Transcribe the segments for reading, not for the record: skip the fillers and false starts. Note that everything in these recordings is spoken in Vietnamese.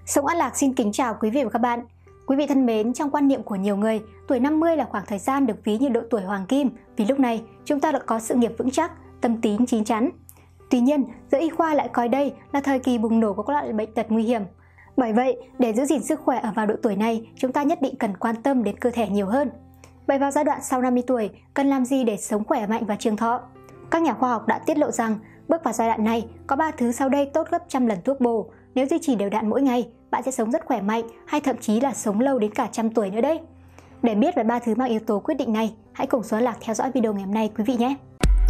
Sống An Lạc xin kính chào quý vị và các bạn. Quý vị thân mến, trong quan niệm của nhiều người, tuổi 50 là khoảng thời gian được ví như độ tuổi hoàng kim, vì lúc này chúng ta đã có sự nghiệp vững chắc, tâm tín chín chắn. Tuy nhiên, giới y khoa lại coi đây là thời kỳ bùng nổ của các loại bệnh tật nguy hiểm. Bởi vậy, để giữ gìn sức khỏe ở vào độ tuổi này, chúng ta nhất định cần quan tâm đến cơ thể nhiều hơn. Vậy vào giai đoạn sau 50 tuổi, cần làm gì để sống khỏe mạnh và trường thọ? Các nhà khoa học đã tiết lộ rằng, bước vào giai đoạn này, có 3 thứ sau đây tốt gấp trăm lần thuốc bổ. Nếu duy trì đều đặn mỗi ngày, bạn sẽ sống rất khỏe mạnh hay thậm chí là sống lâu đến cả trăm tuổi nữa đấy. Để biết về 3 thứ mang yếu tố quyết định này, hãy cùng Sống An Lạc theo dõi video ngày hôm nay quý vị nhé.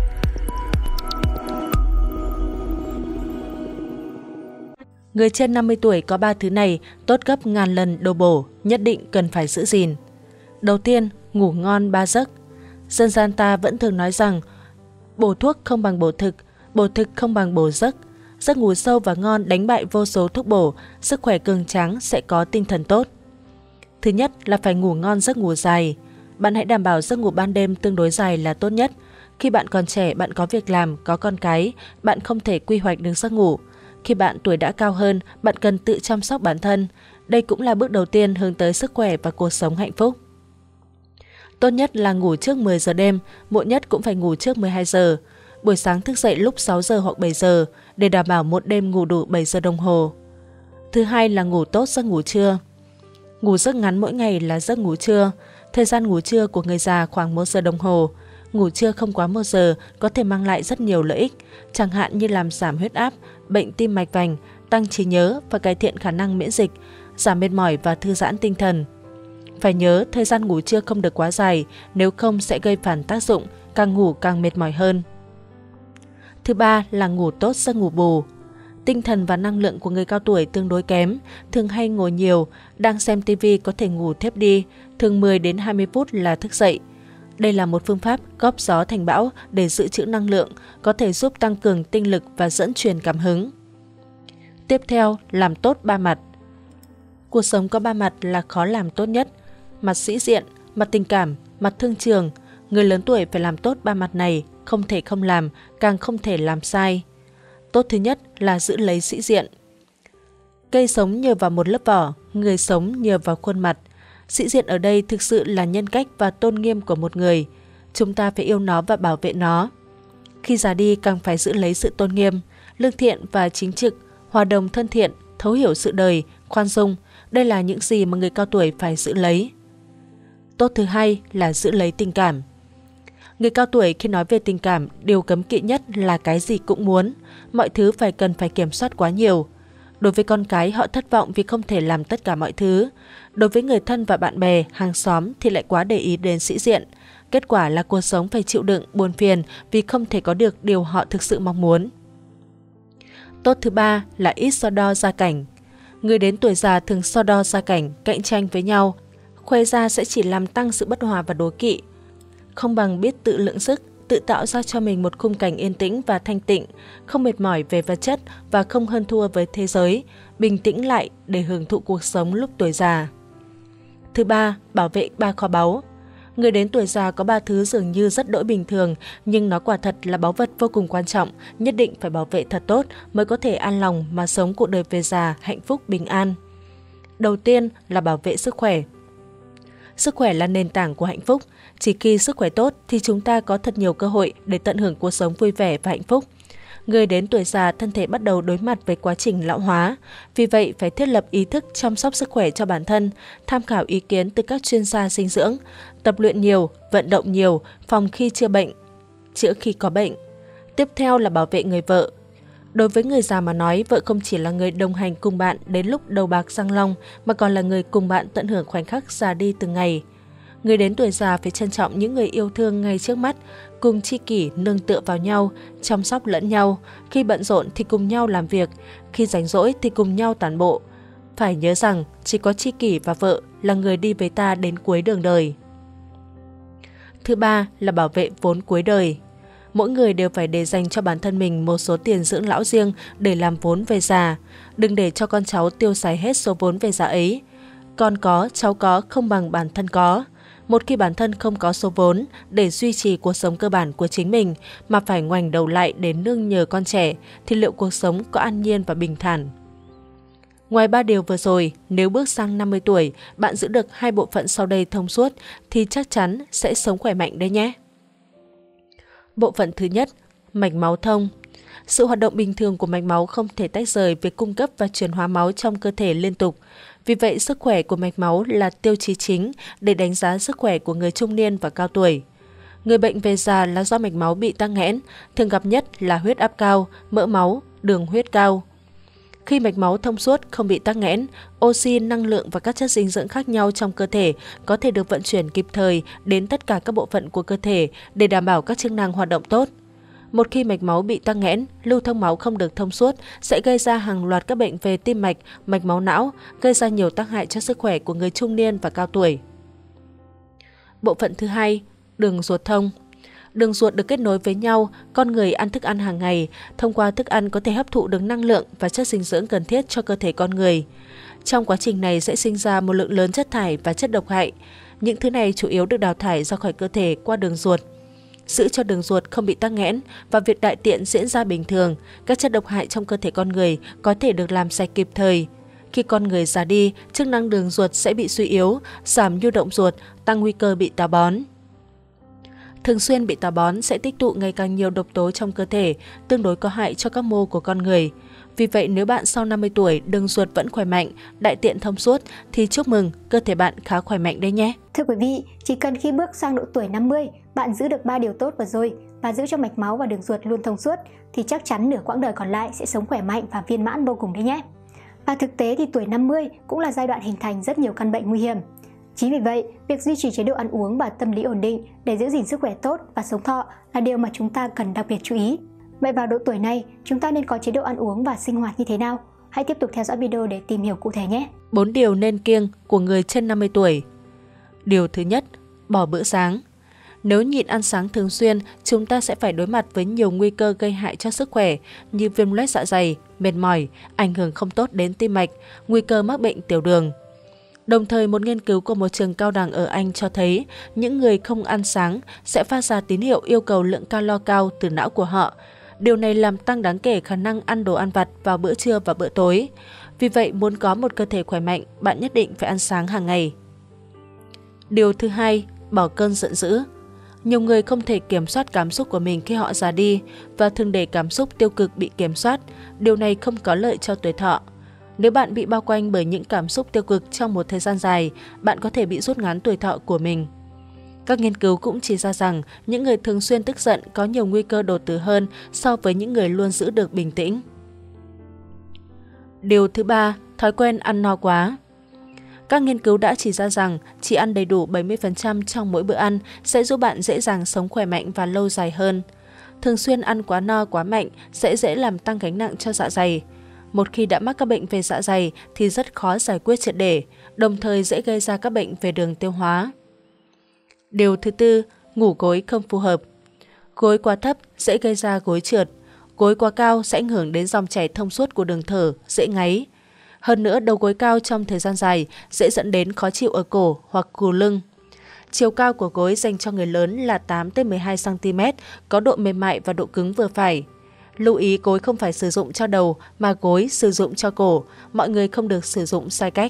Người trên 50 tuổi có 3 thứ này tốt gấp ngàn lần đồ bổ, nhất định cần phải giữ gìn. Đầu tiên, ngủ ngon 3 giấc. Dân gian ta vẫn thường nói rằng bổ thuốc không bằng bổ thực không bằng bổ giấc. Giấc ngủ sâu và ngon đánh bại vô số thuốc bổ, sức khỏe cường tráng sẽ có tinh thần tốt. Thứ nhất là phải ngủ ngon giấc ngủ dài. Bạn hãy đảm bảo giấc ngủ ban đêm tương đối dài là tốt nhất. Khi bạn còn trẻ, bạn có việc làm, có con cái, bạn không thể quy hoạch được giấc ngủ. Khi bạn tuổi đã cao hơn, bạn cần tự chăm sóc bản thân. Đây cũng là bước đầu tiên hướng tới sức khỏe và cuộc sống hạnh phúc. Tốt nhất là ngủ trước 10 giờ đêm, muộn nhất cũng phải ngủ trước 12 giờ. Buổi sáng thức dậy lúc 6 giờ hoặc 7 giờ để đảm bảo một đêm ngủ đủ 7 giờ đồng hồ. Thứ hai là ngủ tốt giấc ngủ trưa. Ngủ giấc ngắn mỗi ngày là giấc ngủ trưa. Thời gian ngủ trưa của người già khoảng 1 giờ đồng hồ. Ngủ trưa không quá 1 giờ có thể mang lại rất nhiều lợi ích, chẳng hạn như làm giảm huyết áp, bệnh tim mạch vành, tăng trí nhớ và cải thiện khả năng miễn dịch, giảm mệt mỏi và thư giãn tinh thần. Phải nhớ thời gian ngủ trưa không được quá dài, nếu không sẽ gây phản tác dụng, càng ngủ càng mệt mỏi hơn. Thứ ba là ngủ tốt giấc ngủ bù. Tinh thần và năng lượng của người cao tuổi tương đối kém, thường hay ngồi nhiều, đang xem TV có thể ngủ thiếp đi, thường 10 đến 20 phút là thức dậy. Đây là một phương pháp góp gió thành bão để dự trữ năng lượng, có thể giúp tăng cường tinh lực và dẫn truyền cảm hứng. Tiếp theo, làm tốt 3 mặt. Cuộc sống có 3 mặt là khó làm tốt nhất: mặt sĩ diện, mặt tình cảm, mặt thương trường. Người lớn tuổi phải làm tốt 3 mặt này, không thể không làm, càng không thể làm sai. Tốt thứ nhất là giữ lấy sĩ diện. Cây sống nhờ vào một lớp vỏ, người sống nhờ vào khuôn mặt. Sĩ diện ở đây thực sự là nhân cách và tôn nghiêm của một người. Chúng ta phải yêu nó và bảo vệ nó. Khi già đi càng phải giữ lấy sự tôn nghiêm, lương thiện và chính trực, hòa đồng thân thiện, thấu hiểu sự đời, khoan dung. Đây là những gì mà người cao tuổi phải giữ lấy. Tốt thứ hai là giữ lấy tình cảm. Người cao tuổi khi nói về tình cảm, điều cấm kỵ nhất là cái gì cũng muốn. Mọi thứ cần phải kiểm soát quá nhiều. Đối với con cái, họ thất vọng vì không thể làm tất cả mọi thứ. Đối với người thân và bạn bè, hàng xóm thì lại quá để ý đến sĩ diện. Kết quả là cuộc sống phải chịu đựng, buồn phiền vì không thể có được điều họ thực sự mong muốn. Tốt thứ ba là ít so đo gia cảnh. Người đến tuổi già thường so đo gia cảnh, cạnh tranh với nhau. Khoe ra sẽ chỉ làm tăng sự bất hòa và đố kỵ. Không bằng biết tự lượng sức, tự tạo ra cho mình một khung cảnh yên tĩnh và thanh tịnh, không mệt mỏi về vật chất và không hơn thua với thế giới, bình tĩnh lại để hưởng thụ cuộc sống lúc tuổi già. Thứ ba, bảo vệ 3 kho báu. Người đến tuổi già có 3 thứ dường như rất đỗi bình thường, nhưng nó quả thật là báu vật vô cùng quan trọng, nhất định phải bảo vệ thật tốt mới có thể an lòng mà sống cuộc đời về già hạnh phúc bình an. Đầu tiên là bảo vệ sức khỏe. Sức khỏe là nền tảng của hạnh phúc. Chỉ khi sức khỏe tốt thì chúng ta có thật nhiều cơ hội để tận hưởng cuộc sống vui vẻ và hạnh phúc. Người đến tuổi già thân thể bắt đầu đối mặt với quá trình lão hóa. Vì vậy phải thiết lập ý thức chăm sóc sức khỏe cho bản thân, tham khảo ý kiến từ các chuyên gia dinh dưỡng, tập luyện nhiều, vận động nhiều, phòng khi chưa bệnh, chữa khi có bệnh. Tiếp theo là bảo vệ người vợ. Đối với người già mà nói, vợ không chỉ là người đồng hành cùng bạn đến lúc đầu bạc răng long, mà còn là người cùng bạn tận hưởng khoảnh khắc già đi từng ngày. Người đến tuổi già phải trân trọng những người yêu thương ngay trước mắt, cùng tri kỷ nương tựa vào nhau, chăm sóc lẫn nhau. Khi bận rộn thì cùng nhau làm việc, khi rảnh rỗi thì cùng nhau tản bộ. Phải nhớ rằng chỉ có tri kỷ và vợ là người đi với ta đến cuối đường đời. Thứ ba là bảo vệ vốn cuối đời. Mỗi người đều phải để dành cho bản thân mình một số tiền dưỡng lão riêng để làm vốn về già. Đừng để cho con cháu tiêu xài hết số vốn về già ấy. Con có, cháu có không bằng bản thân có. Một khi bản thân không có số vốn để duy trì cuộc sống cơ bản của chính mình mà phải ngoảnh đầu lại để nương nhờ con trẻ thì liệu cuộc sống có an nhiên và bình thản? Ngoài 3 điều vừa rồi, nếu bước sang 50 tuổi, bạn giữ được 2 bộ phận sau đây thông suốt thì chắc chắn sẽ sống khỏe mạnh đấy nhé. Bộ phận thứ nhất, mạch máu thông. Sự hoạt động bình thường của mạch máu không thể tách rời việc cung cấp và chuyển hóa máu trong cơ thể liên tục. Vì vậy, sức khỏe của mạch máu là tiêu chí chính để đánh giá sức khỏe của người trung niên và cao tuổi. Người bệnh về già là do mạch máu bị tắc nghẽn, thường gặp nhất là huyết áp cao, mỡ máu, đường huyết cao. Khi mạch máu thông suốt, không bị tắc nghẽn, oxy, năng lượng và các chất dinh dưỡng khác nhau trong cơ thể có thể được vận chuyển kịp thời đến tất cả các bộ phận của cơ thể để đảm bảo các chức năng hoạt động tốt. Một khi mạch máu bị tắc nghẽn, lưu thông máu không được thông suốt sẽ gây ra hàng loạt các bệnh về tim mạch, mạch máu não, gây ra nhiều tác hại cho sức khỏe của người trung niên và cao tuổi. Bộ phận thứ hai, đường ruột thông. Đường ruột được kết nối với nhau, con người ăn thức ăn hàng ngày, thông qua thức ăn có thể hấp thụ được năng lượng và chất dinh dưỡng cần thiết cho cơ thể con người. Trong quá trình này sẽ sinh ra một lượng lớn chất thải và chất độc hại. Những thứ này chủ yếu được đào thải ra khỏi cơ thể qua đường ruột. Giữ cho đường ruột không bị tắc nghẽn và việc đại tiện diễn ra bình thường, các chất độc hại trong cơ thể con người có thể được làm sạch kịp thời. Khi con người già đi, chức năng đường ruột sẽ bị suy yếu, giảm nhu động ruột, tăng nguy cơ bị táo bón. Thường xuyên bị táo bón sẽ tích tụ ngày càng nhiều độc tố trong cơ thể, tương đối có hại cho các mô của con người. Vì vậy, nếu bạn sau 50 tuổi đường ruột vẫn khỏe mạnh, đại tiện thông suốt thì chúc mừng, cơ thể bạn khá khỏe mạnh đấy nhé. Thưa quý vị, chỉ cần khi bước sang độ tuổi 50, bạn giữ được 3 điều tốt vừa rồi và giữ cho mạch máu và đường ruột luôn thông suốt thì chắc chắn nửa quãng đời còn lại sẽ sống khỏe mạnh và viên mãn vô cùng đấy nhé. Và thực tế thì tuổi 50 cũng là giai đoạn hình thành rất nhiều căn bệnh nguy hiểm. Chính vì vậy, việc duy trì chế độ ăn uống và tâm lý ổn định để giữ gìn sức khỏe tốt và sống thọ là điều mà chúng ta cần đặc biệt chú ý. Vậy vào độ tuổi này, chúng ta nên có chế độ ăn uống và sinh hoạt như thế nào? Hãy tiếp tục theo dõi video để tìm hiểu cụ thể nhé. 4 điều nên kiêng của người trên 50 tuổi. Điều thứ nhất, bỏ bữa sáng. Nếu nhịn ăn sáng thường xuyên, chúng ta sẽ phải đối mặt với nhiều nguy cơ gây hại cho sức khỏe như viêm loét dạ dày, mệt mỏi, ảnh hưởng không tốt đến tim mạch, nguy cơ mắc bệnh tiểu đường. Đồng thời, một nghiên cứu của một trường cao đẳng ở Anh cho thấy những người không ăn sáng sẽ phát ra tín hiệu yêu cầu lượng calo cao từ não của họ. Điều này làm tăng đáng kể khả năng ăn đồ ăn vặt vào bữa trưa và bữa tối. Vì vậy, muốn có một cơ thể khỏe mạnh, bạn nhất định phải ăn sáng hàng ngày. Điều thứ hai, bỏ cơn giận dữ. Nhiều người không thể kiểm soát cảm xúc của mình khi họ già đi và thường để cảm xúc tiêu cực bị kiểm soát. Điều này không có lợi cho tuổi thọ. Nếu bạn bị bao quanh bởi những cảm xúc tiêu cực trong một thời gian dài, bạn có thể bị rút ngắn tuổi thọ của mình. Các nghiên cứu cũng chỉ ra rằng những người thường xuyên tức giận có nhiều nguy cơ đột tử hơn so với những người luôn giữ được bình tĩnh. Điều thứ ba, thói quen ăn no quá. Các nghiên cứu đã chỉ ra rằng chỉ ăn đầy đủ 70% trong mỗi bữa ăn sẽ giúp bạn dễ dàng sống khỏe mạnh và lâu dài hơn. Thường xuyên ăn quá no quá mạnh sẽ dễ làm tăng gánh nặng cho dạ dày. Một khi đã mắc các bệnh về dạ dày thì rất khó giải quyết triệt để, đồng thời dễ gây ra các bệnh về đường tiêu hóa. Điều thứ tư, ngủ gối không phù hợp. Gối quá thấp dễ gây ra gối trượt. Gối quá cao sẽ ảnh hưởng đến dòng chảy thông suốt của đường thở, dễ ngáy. Hơn nữa, đầu gối cao trong thời gian dài dễ dẫn đến khó chịu ở cổ hoặc cù lưng. Chiều cao của gối dành cho người lớn là 8-12 cm, có độ mềm mại và độ cứng vừa phải. Lưu ý gối không phải sử dụng cho đầu mà gối sử dụng cho cổ, mọi người không được sử dụng sai cách.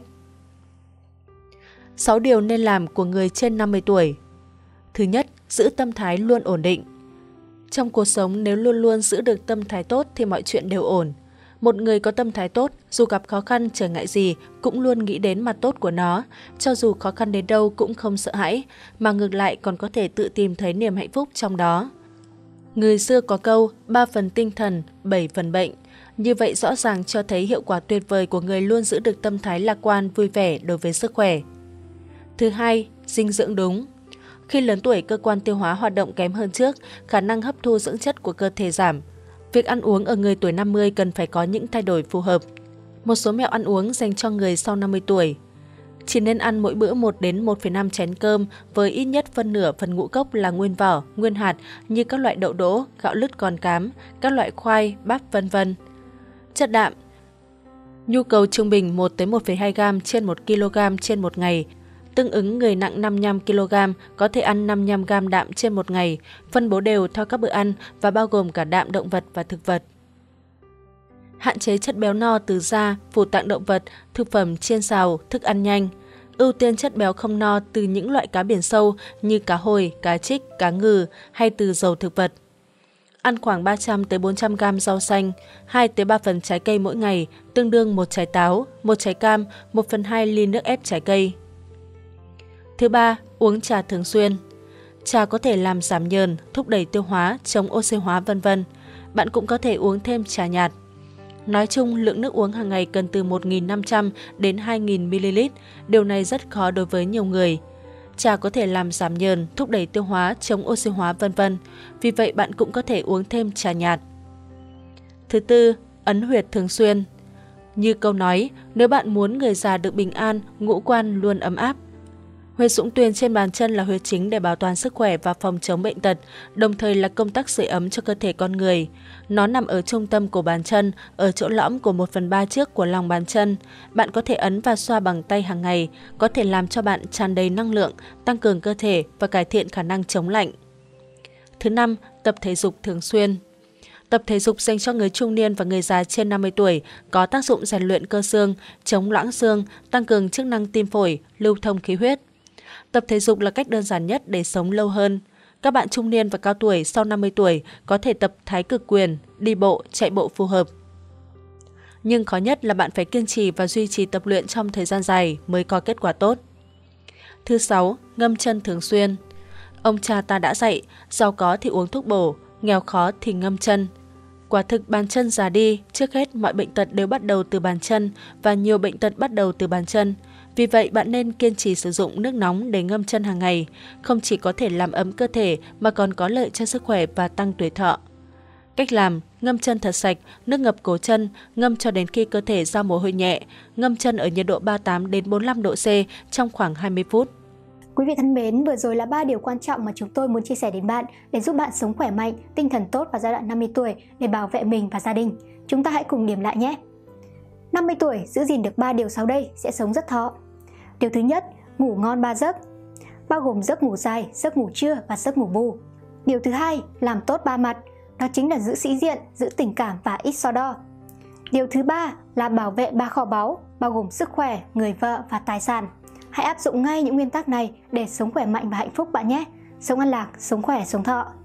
6 điều nên làm của người trên 50 tuổi. Thứ nhất, giữ tâm thái luôn ổn định. Trong cuộc sống, nếu luôn luôn giữ được tâm thái tốt thì mọi chuyện đều ổn. Một người có tâm thái tốt, dù gặp khó khăn trở ngại gì, cũng luôn nghĩ đến mặt tốt của nó, cho dù khó khăn đến đâu cũng không sợ hãi, mà ngược lại còn có thể tự tìm thấy niềm hạnh phúc trong đó. Người xưa có câu 3 phần tinh thần, 7 phần bệnh. Như vậy rõ ràng cho thấy hiệu quả tuyệt vời của người luôn giữ được tâm thái lạc quan, vui vẻ đối với sức khỏe. Thứ hai, dinh dưỡng đúng. Khi lớn tuổi, cơ quan tiêu hóa hoạt động kém hơn trước, khả năng hấp thu dưỡng chất của cơ thể giảm. Việc ăn uống ở người tuổi 50 cần phải có những thay đổi phù hợp. Một số mẹo ăn uống dành cho người sau 50 tuổi. Chỉ nên ăn mỗi bữa 1 đến 1,5 chén cơm với ít nhất phân nửa phần ngũ cốc là nguyên vỏ, nguyên hạt như các loại đậu đỗ, gạo lứt con cám, các loại khoai, bắp v.v. Chất đạm. Nhu cầu trung bình 1 đến 1,2 g trên 1 kg trên một ngày. Tương ứng người nặng 55 kg có thể ăn 55 g đạm trên một ngày, phân bố đều theo các bữa ăn và bao gồm cả đạm động vật và thực vật. hạn chế chất béo no từ da, phủ tạng động vật, thực phẩm chiên xào, thức ăn nhanh. Ưu tiên chất béo không no từ những loại cá biển sâu như cá hồi, cá trích, cá ngừ hay từ dầu thực vật. Ăn khoảng 300 tới 400 g rau xanh, 2 tới 3 phần trái cây mỗi ngày, tương đương 1 trái táo, 1 trái cam, 1/2 ly nước ép trái cây. Thứ ba, uống trà thường xuyên. Trà có thể làm giảm nhờn, thúc đẩy tiêu hóa, chống oxy hóa v.v. Bạn cũng có thể uống thêm trà nhạt. Nói chung, lượng nước uống hàng ngày cần từ 1.500 đến 2.000 ml. Điều này rất khó đối với nhiều người. Trà có thể làm giảm nhờn, thúc đẩy tiêu hóa, chống oxy hóa v.v. Vì vậy bạn cũng có thể uống thêm trà nhạt. Thứ tư, ấn huyệt thường xuyên. Như câu nói, nếu bạn muốn người già được bình an, ngũ quan luôn ấm áp. Huyệt Dũng Tuyền trên bàn chân là huyệt chính để bảo toàn sức khỏe và phòng chống bệnh tật, đồng thời là công tắc sưởi ấm cho cơ thể con người. Nó nằm ở trung tâm của bàn chân, ở chỗ lõm của 1/3 trước của lòng bàn chân. Bạn có thể ấn và xoa bằng tay hàng ngày, có thể làm cho bạn tràn đầy năng lượng, tăng cường cơ thể và cải thiện khả năng chống lạnh. Thứ năm, tập thể dục thường xuyên. Tập thể dục dành cho người trung niên và người già trên 50 tuổi có tác dụng rèn luyện cơ xương, chống loãng xương, tăng cường chức năng tim phổi, lưu thông khí huyết. Tập thể dục là cách đơn giản nhất để sống lâu hơn. Các bạn trung niên và cao tuổi sau 50 tuổi có thể tập thái cực quyền, đi bộ, chạy bộ phù hợp. Nhưng khó nhất là bạn phải kiên trì và duy trì tập luyện trong thời gian dài mới có kết quả tốt. Thứ sáu, ngâm chân thường xuyên. Ông cha ta đã dạy, giàu có thì uống thuốc bổ, nghèo khó thì ngâm chân. Quả thực bàn chân già đi, trước hết mọi bệnh tật đều bắt đầu từ bàn chân và nhiều bệnh tật bắt đầu từ bàn chân. Vì vậy bạn nên kiên trì sử dụng nước nóng để ngâm chân hàng ngày, không chỉ có thể làm ấm cơ thể mà còn có lợi cho sức khỏe và tăng tuổi thọ. Cách làm: ngâm chân thật sạch, nước ngập cổ chân, ngâm cho đến khi cơ thể ra mồ hôi nhẹ, ngâm chân ở nhiệt độ 38 đến 45 độ C trong khoảng 20 phút. Quý vị thân mến, vừa rồi là 3 điều quan trọng mà chúng tôi muốn chia sẻ đến bạn để giúp bạn sống khỏe mạnh, tinh thần tốt vào giai đoạn 50 tuổi để bảo vệ mình và gia đình. Chúng ta hãy cùng điểm lại nhé. 50 tuổi giữ gìn được 3 điều sau đây sẽ sống rất thọ. Điều thứ nhất, ngủ ngon 3 giấc, bao gồm giấc ngủ dài, giấc ngủ trưa và giấc ngủ bù. Điều thứ hai, làm tốt 3 mặt, đó chính là giữ sĩ diện, giữ tình cảm và ít so đo. Điều thứ ba là bảo vệ 3 kho báu, bao gồm sức khỏe, người vợ và tài sản. Hãy áp dụng ngay những nguyên tắc này để sống khỏe mạnh và hạnh phúc bạn nhé. Sống an lạc, sống khỏe, sống thọ.